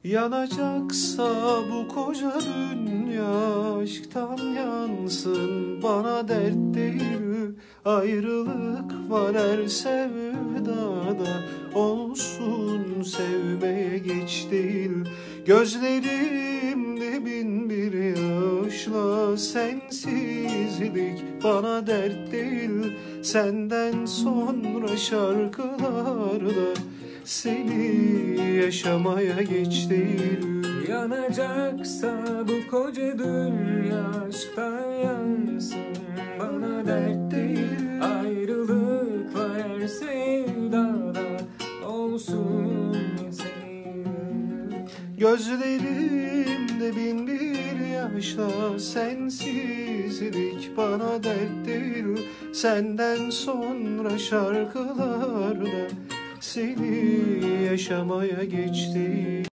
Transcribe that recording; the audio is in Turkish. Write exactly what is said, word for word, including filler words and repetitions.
Yanacaksa bu koca dünya aşktan yansın. Bana dert değil ayrılık var her sevdada. Olsun sevmeye geç değil. Gözlerimde bin bir yaşla sensizlik bana dert değil. Senden sonra şarkılarda seni yaşamaya geç değil. Yanacaksa bu koca dünya aşktan yansın. Bana dert değil ayrılık var her sevdada. Olsun senin. Gözlerimde bin bir yaşla sensizlik bana dert değil. Senden sonra şarkılarda seni yaşamaya geç değil.